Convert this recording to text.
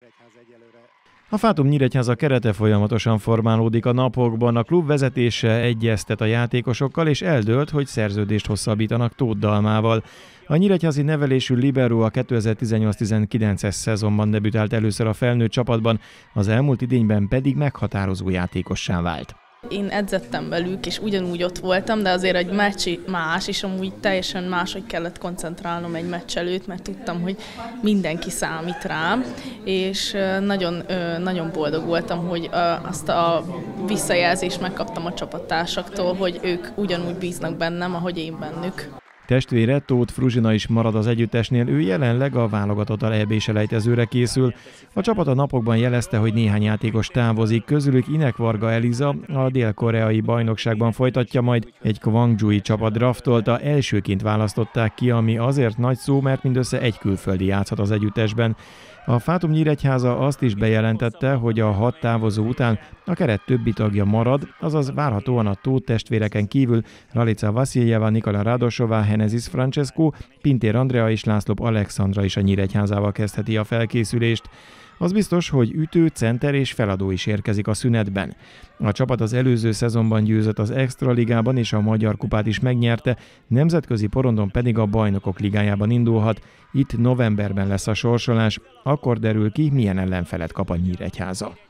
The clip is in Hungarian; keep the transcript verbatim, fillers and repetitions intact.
A Fátum Nyíregyháza kerete folyamatosan formálódik a napokban. A klub vezetése egyeztet a játékosokkal, és eldőlt, hogy szerződést hosszabbítanak Tóth Dalmával. A nyíregyházi nevelésű libero a kétezer-tizennyolc tizenkilences szezonban debütált először a felnőtt csapatban, az elmúlt idényben pedig meghatározó játékossá vált. Én edzettem velük, és ugyanúgy ott voltam, de azért egy meccs más, és amúgy teljesen máshogy kellett koncentrálnom egy meccs előtt, mert tudtam, hogy mindenki számít rám, és nagyon, nagyon boldog voltam, hogy azt a visszajelzést megkaptam a csapattársaktól, hogy ők ugyanúgy bíznak bennem, ahogy én bennük. Testvére Tóth Fruzsina is marad az együttesnél, ő jelenleg a válogatottal é bé-selejtezőre készül. A csapat a napokban jelezte, hogy néhány játékos távozik, közülük Inek Varga Eliza a dél-koreai bajnokságban folytatja, majd egy Gwangju-i csapat draftolta, elsőként választották ki, ami azért nagy szó, mert mindössze egy külföldi játszhat az együttesben. A Fátum Nyíregyháza azt is bejelentette, hogy a hat távozó után a keret többi tagja marad, azaz várhatóan a Tóth testvéreken kívül Ralica Vasiljeva, Nikola Radosová, Henezis Francesco, Pintér Andrea és László Alexandra is a Nyíregyházával kezdheti a felkészülést. Az biztos, hogy ütő, center és feladó is érkezik a szünetben. A csapat az előző szezonban győzött az Extraligában, és a Magyar Kupát is megnyerte, nemzetközi porondon pedig a Bajnokok Ligájában indulhat. Itt novemberben lesz a sorsolás, akkor derül ki, milyen ellenfelet kap a Nyíregyháza.